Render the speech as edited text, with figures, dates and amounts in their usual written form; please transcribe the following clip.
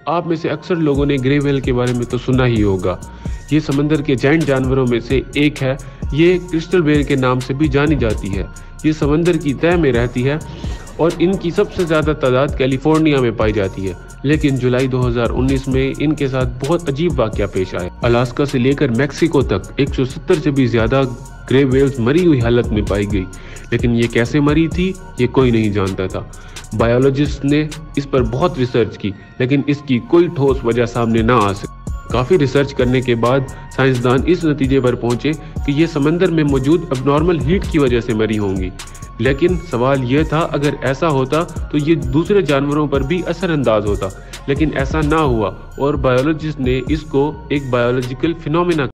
आप में से अक्सर लोगों ने ग्रे व्हेल के बारे में तो सुना ही होगा। ये समंदर के जायंट जानवरों में से एक है। ये क्रिस्टल व्हेल के नाम से भी जानी जाती है। ये समंदर की तह में रहती है और इनकी सबसे ज़्यादा तादाद कैलिफोर्निया में पाई जाती है। लेकिन जुलाई 2019 में इनके साथ बहुत अजीब वाकया पेश आया। अलास्का से लेकर मैक्सिको तक 170 से भी ज़्यादा ग्रे व्हेल्स मरी हुई हालत में पाई गई। लेकिन ये कैसे मरी थी ये कोई नहीं जानता था। बायोलॉजिस्ट ने इस पर बहुत रिसर्च की, लेकिन इसकी कोई ठोस वजह सामने ना आ सकी। काफ़ी रिसर्च करने के बाद साइंसदान इस नतीजे पर पहुंचे कि ये समंदर में मौजूद अबनॉर्मल हीट की वजह से मरी होंगी। लेकिन सवाल यह था, अगर ऐसा होता तो ये दूसरे जानवरों पर भी असरअंदाज होता। लेकिन ऐसा ना हुआ और बायोलॉजिस्ट ने इसको एक बायोलॉजिकल फिनोमेना